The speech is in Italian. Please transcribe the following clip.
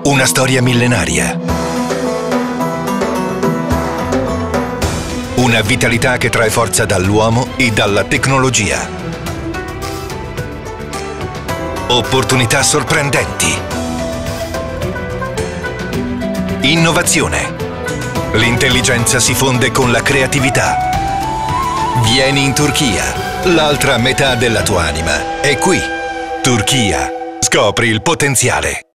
Una storia millenaria. Una vitalità che trae forza dall'uomo e dalla tecnologia. Opportunità sorprendenti. Innovazione. L'intelligenza si fonde con la creatività. Vieni in Turchia. L'altra metà della tua anima è qui. Turchia. Scopri il potenziale.